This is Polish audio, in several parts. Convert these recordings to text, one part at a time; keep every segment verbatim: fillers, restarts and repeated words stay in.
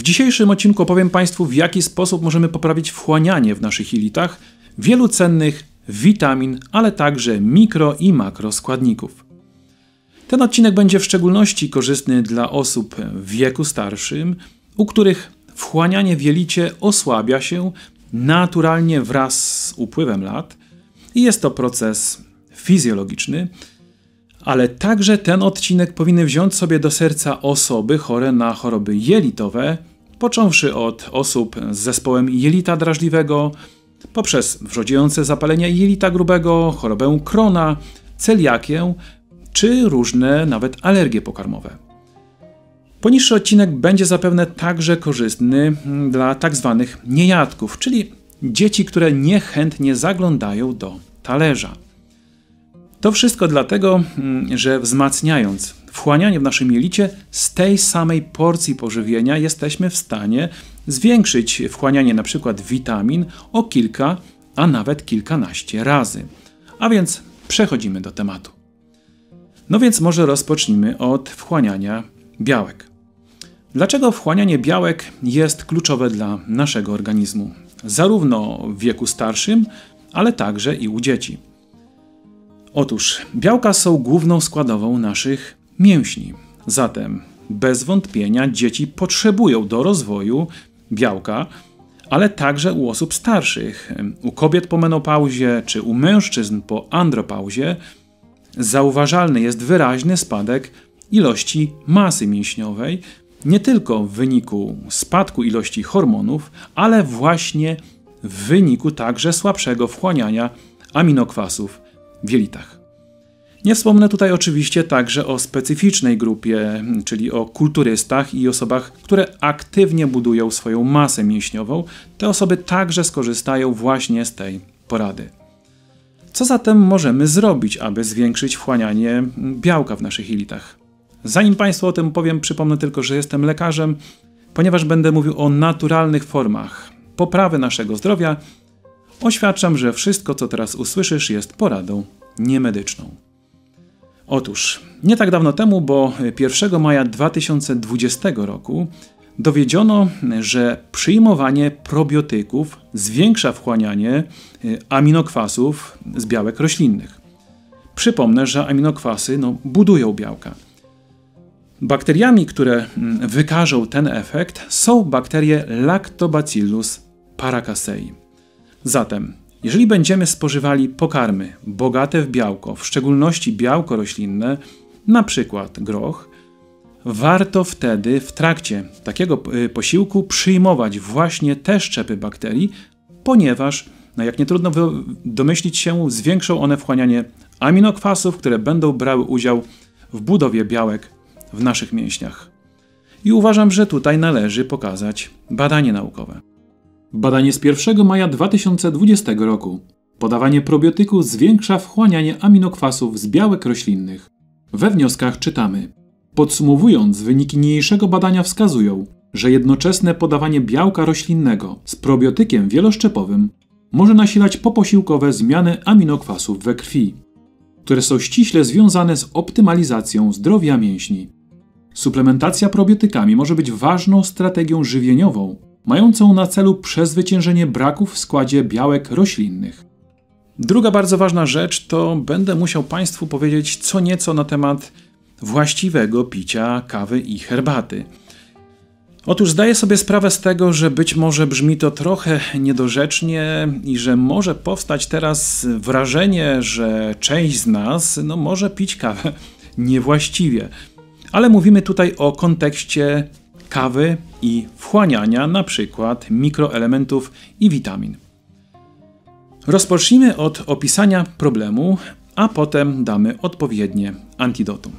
dzisiejszym odcinku opowiem Państwu, w jaki sposób możemy poprawić wchłanianie w naszych jelitach wielu cennych witamin, ale także mikro i makroskładników. Ten odcinek będzie w szczególności korzystny dla osób w wieku starszym, u których wchłanianie w jelicie osłabia się naturalnie wraz z upływem lat i jest to proces fizjologiczny, ale także ten odcinek powinny wziąć sobie do serca osoby chore na choroby jelitowe, począwszy od osób z zespołem jelita drażliwego, poprzez wrzodziejące zapalenie jelita grubego, chorobę Crohna, celiakię, czy różne nawet alergie pokarmowe. Poniższy odcinek będzie zapewne także korzystny dla tak zwanych niejadków, czyli dzieci, które niechętnie zaglądają do talerza. To wszystko dlatego, że wzmacniając wchłanianie w naszym jelicie, z tej samej porcji pożywienia jesteśmy w stanie zwiększyć wchłanianie np. witamin o kilka, a nawet kilkanaście razy. A więc przechodzimy do tematu. No więc może rozpocznijmy od wchłaniania białek. Dlaczego wchłanianie białek jest kluczowe dla naszego organizmu? Zarówno w wieku starszym, ale także i u dzieci. Otóż białka są główną składową naszych mięśni. Zatem bez wątpienia dzieci potrzebują do rozwoju białka, ale także u osób starszych. U kobiet po menopauzie czy u mężczyzn po andropauzie zauważalny jest wyraźny spadek ilości masy mięśniowej, nie tylko w wyniku spadku ilości hormonów, ale właśnie w wyniku także słabszego wchłaniania aminokwasów w jelitach. Nie wspomnę tutaj oczywiście także o specyficznej grupie, czyli o kulturystach i osobach, które aktywnie budują swoją masę mięśniową. Te osoby także skorzystają właśnie z tej porady. Co zatem możemy zrobić, aby zwiększyć wchłanianie białka w naszych jelitach? Zanim Państwu o tym powiem, przypomnę tylko, że jestem lekarzem, ponieważ będę mówił o naturalnych formach poprawy naszego zdrowia. Oświadczam, że wszystko, co teraz usłyszysz, jest poradą niemedyczną. Otóż, nie tak dawno temu, bo pierwszego maja dwa tysiące dwudziestego roku dowiedziono, że przyjmowanie probiotyków zwiększa wchłanianie aminokwasów z białek roślinnych. Przypomnę, że aminokwasy no, budują białka. Bakteriami, które wykażą ten efekt, są bakterie Lactobacillus paracasei. Zatem, jeżeli będziemy spożywali pokarmy bogate w białko, w szczególności białko roślinne, na przykład groch, warto wtedy w trakcie takiego posiłku przyjmować właśnie te szczepy bakterii, ponieważ, no jak nie trudno domyślić się, zwiększą one wchłanianie aminokwasów, które będą brały udział w budowie białek w naszych mięśniach. I uważam, że tutaj należy pokazać badanie naukowe. Badanie z pierwszego maja dwa tysiące dwudziestego roku. Podawanie probiotyku zwiększa wchłanianie aminokwasów z białek roślinnych. We wnioskach czytamy: podsumowując, wyniki niniejszego badania wskazują, że jednoczesne podawanie białka roślinnego z probiotykiem wieloszczepowym może nasilać poposiłkowe zmiany aminokwasów we krwi, które są ściśle związane z optymalizacją zdrowia mięśni. Suplementacja probiotykami może być ważną strategią żywieniową, mającą na celu przezwyciężenie braków w składzie białek roślinnych. Druga bardzo ważna rzecz to będę musiał Państwu powiedzieć co nieco na temat właściwego picia kawy i herbaty. Otóż zdaję sobie sprawę z tego, że być może brzmi to trochę niedorzecznie i że może powstać teraz wrażenie, że część z nas no, może pić kawę niewłaściwie. Ale mówimy tutaj o kontekście kawy i wchłaniania na przykład mikroelementów i witamin. Rozpocznijmy od opisania problemu, a potem damy odpowiednie antidotum.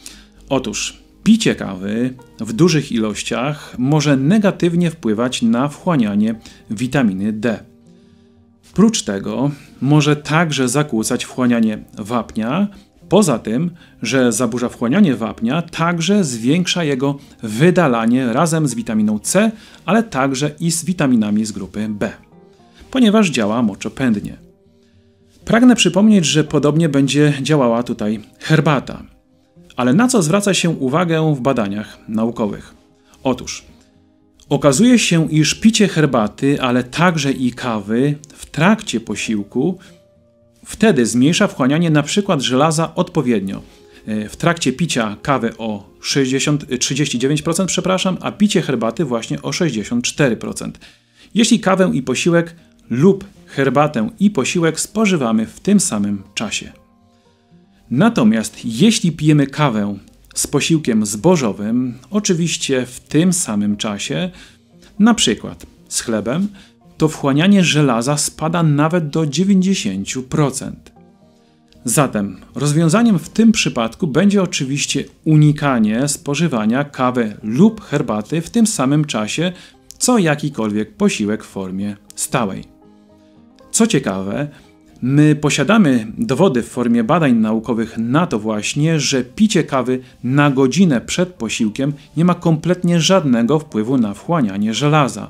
Otóż picie kawy w dużych ilościach może negatywnie wpływać na wchłanianie witaminy D. Prócz tego może także zakłócać wchłanianie wapnia, poza tym, że zaburza wchłanianie wapnia, także zwiększa jego wydalanie razem z witaminą C, ale także i z witaminami z grupy B, ponieważ działa moczopędnie. Pragnę przypomnieć, że podobnie będzie działała tutaj herbata. Ale na co zwraca się uwagę w badaniach naukowych? Otóż Okazuje się, iż picie herbaty, ale także i kawy w trakcie posiłku wtedy zmniejsza wchłanianie na przykład żelaza odpowiednio. W trakcie picia kawy o sześćdziesiąt, trzydzieści dziewięć procent, przepraszam, a picie herbaty właśnie o sześćdziesiąt cztery procent. Jeśli kawę i posiłek lub herbatę i posiłek spożywamy w tym samym czasie. Natomiast jeśli pijemy kawę z posiłkiem zbożowym, oczywiście w tym samym czasie, na przykład z chlebem, to wchłanianie żelaza spada nawet do dziewięćdziesiąt procent. Zatem rozwiązaniem w tym przypadku będzie oczywiście unikanie spożywania kawy lub herbaty w tym samym czasie, co jakikolwiek posiłek w formie stałej. Co ciekawe, my posiadamy dowody w formie badań naukowych na to właśnie, że picie kawy na godzinę przed posiłkiem nie ma kompletnie żadnego wpływu na wchłanianie żelaza.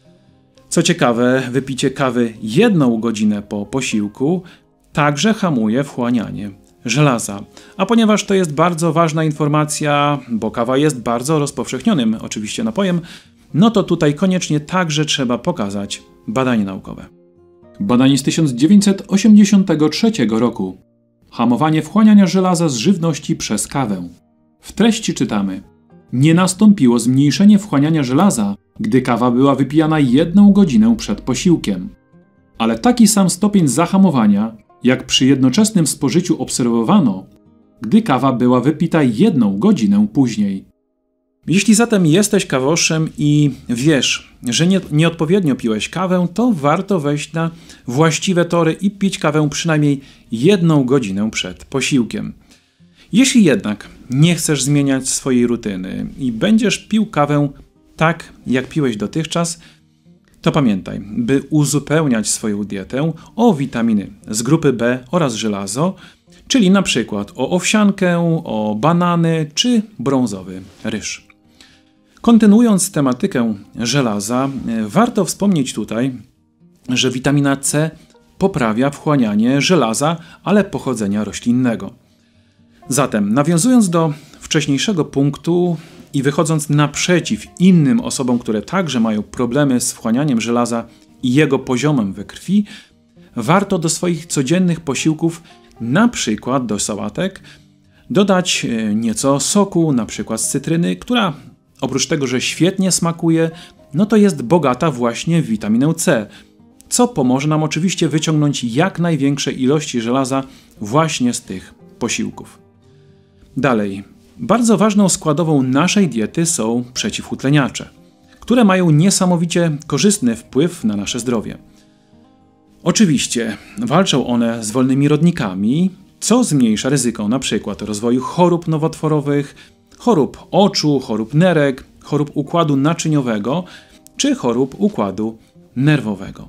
Co ciekawe, wypicie kawy jedną godzinę po posiłku także hamuje wchłanianie żelaza. A ponieważ to jest bardzo ważna informacja, bo kawa jest bardzo rozpowszechnionym oczywiście napojem, no to tutaj koniecznie także trzeba pokazać badanie naukowe. Badanie z tysiąc dziewięćset osiemdziesiątego trzeciego roku. Hamowanie wchłaniania żelaza z żywności przez kawę. W treści czytamy: nie nastąpiło zmniejszenie wchłaniania żelaza, gdy kawa była wypijana jedną godzinę przed posiłkiem. Ale taki sam stopień zahamowania, jak przy jednoczesnym spożyciu obserwowano, gdy kawa była wypita jedną godzinę później. Jeśli zatem jesteś kawoszem i wiesz, że nie, nieodpowiednio piłeś kawę, to warto wejść na właściwe tory i pić kawę przynajmniej jedną godzinę przed posiłkiem. Jeśli jednak nie chcesz zmieniać swojej rutyny i będziesz pił kawę tak, jak piłeś dotychczas, to pamiętaj, by uzupełniać swoją dietę o witaminy z grupy B oraz żelazo, czyli na przykład o owsiankę, o banany czy brązowy ryż. Kontynuując tematykę żelaza, warto wspomnieć tutaj, że witamina C poprawia wchłanianie żelaza, ale pochodzenia roślinnego. Zatem, nawiązując do wcześniejszego punktu i wychodząc naprzeciw innym osobom, które także mają problemy z wchłanianiem żelaza i jego poziomem we krwi, warto do swoich codziennych posiłków, na przykład do sałatek, dodać nieco soku, na przykład z cytryny, która oprócz tego, że świetnie smakuje, no to jest bogata właśnie w witaminę C, co pomoże nam oczywiście wyciągnąć jak największe ilości żelaza właśnie z tych posiłków. Dalej, bardzo ważną składową naszej diety są przeciwutleniacze, które mają niesamowicie korzystny wpływ na nasze zdrowie. Oczywiście walczą one z wolnymi rodnikami, co zmniejsza ryzyko np. rozwoju chorób nowotworowych, chorób oczu, chorób nerek, chorób układu naczyniowego czy chorób układu nerwowego.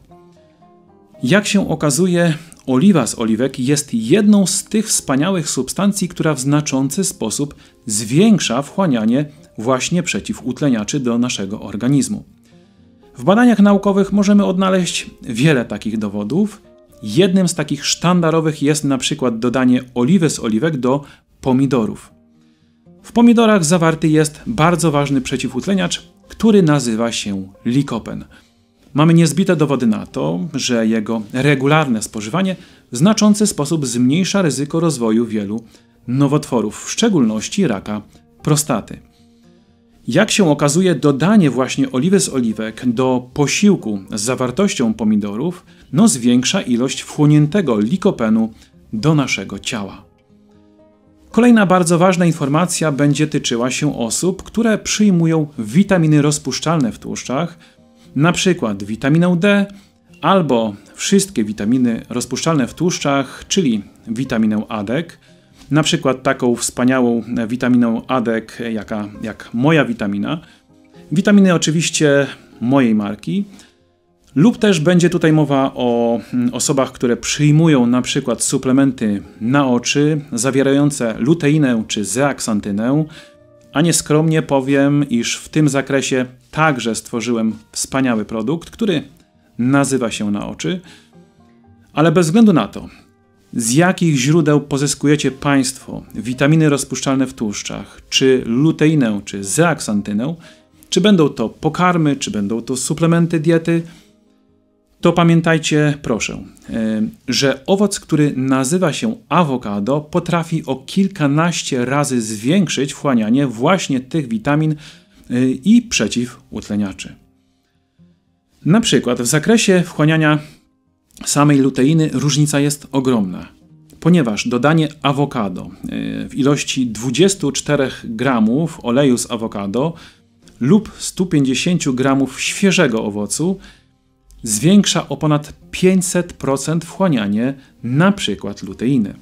Jak się okazuje, oliwa z oliwek jest jedną z tych wspaniałych substancji, która w znaczący sposób zwiększa wchłanianie właśnie przeciwutleniaczy do naszego organizmu. W badaniach naukowych możemy odnaleźć wiele takich dowodów. Jednym z takich sztandarowych jest na przykład dodanie oliwy z oliwek do pomidorów. W pomidorach zawarty jest bardzo ważny przeciwutleniacz, który nazywa się likopen. Mamy niezbite dowody na to, że jego regularne spożywanie w znaczący sposób zmniejsza ryzyko rozwoju wielu nowotworów, w szczególności raka prostaty. Jak się okazuje, dodanie właśnie oliwy z oliwek do posiłku z zawartością pomidorów no zwiększa ilość wchłoniętego likopenu do naszego ciała. Kolejna bardzo ważna informacja będzie tyczyła się osób, które przyjmują witaminy rozpuszczalne w tłuszczach, na przykład witaminę D albo wszystkie witaminy rozpuszczalne w tłuszczach, czyli witaminę A D E K, na przykład taką wspaniałą witaminę A D E K jaka, jak moja witamina, witaminy oczywiście mojej marki, lub też będzie tutaj mowa o osobach, które przyjmują na przykład suplementy na oczy zawierające luteinę czy zeaksantynę, a nieskromnie powiem, iż w tym zakresie także stworzyłem wspaniały produkt, który nazywa się na oczy, ale bez względu na to, z jakich źródeł pozyskujecie Państwo witaminy rozpuszczalne w tłuszczach, czy luteinę, czy zeaksantynę, czy będą to pokarmy, czy będą to suplementy diety, to pamiętajcie, proszę, że owoc, który nazywa się awokado, potrafi o kilkanaście razy zwiększyć wchłanianie właśnie tych witamin i przeciwutleniaczy. Na przykład w zakresie wchłaniania samej luteiny różnica jest ogromna, ponieważ dodanie awokado w ilości dwudziestu czterech gramów oleju z awokado lub stu pięćdziesięciu gramów świeżego owocu zwiększa o ponad pięćset procent wchłanianie na przykład luteiny.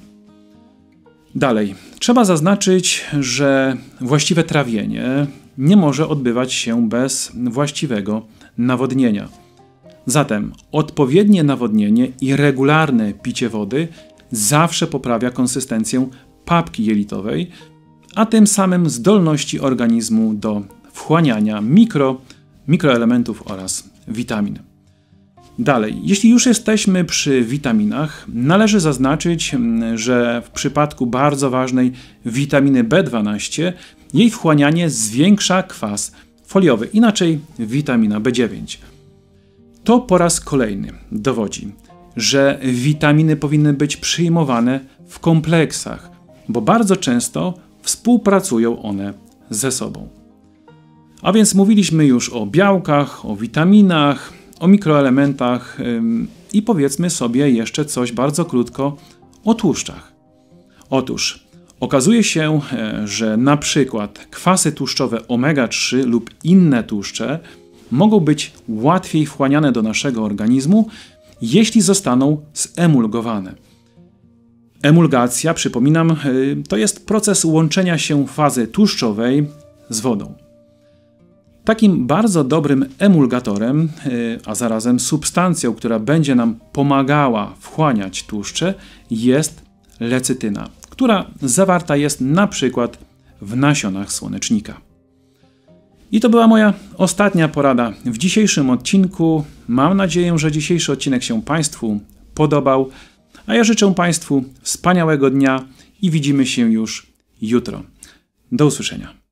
Dalej, trzeba zaznaczyć, że właściwe trawienie nie może odbywać się bez właściwego nawodnienia. Zatem odpowiednie nawodnienie i regularne picie wody zawsze poprawia konsystencję papki jelitowej, a tym samym zdolności organizmu do wchłaniania mikro, mikroelementów oraz witamin. Dalej, jeśli już jesteśmy przy witaminach, należy zaznaczyć, że w przypadku bardzo ważnej witaminy B dwanaście jej wchłanianie zwiększa kwas foliowy, inaczej witamina B dziewięć. To po raz kolejny dowodzi, że witaminy powinny być przyjmowane w kompleksach, bo bardzo często współpracują one ze sobą. A więc mówiliśmy już o białkach, o witaminach, o mikroelementach ym, i powiedzmy sobie jeszcze coś bardzo krótko o tłuszczach. Otóż okazuje się, że na przykład kwasy tłuszczowe omega trzy lub inne tłuszcze mogą być łatwiej wchłaniane do naszego organizmu, jeśli zostaną zemulgowane. Emulgacja, przypominam, to jest proces łączenia się fazy tłuszczowej z wodą. Takim bardzo dobrym emulgatorem, a zarazem substancją, która będzie nam pomagała wchłaniać tłuszcze, jest lecytyna, która zawarta jest na przykład w nasionach słonecznika. I to była moja ostatnia porada w dzisiejszym odcinku. Mam nadzieję, że dzisiejszy odcinek się Państwu podobał, a ja życzę Państwu wspaniałego dnia i widzimy się już jutro. Do usłyszenia.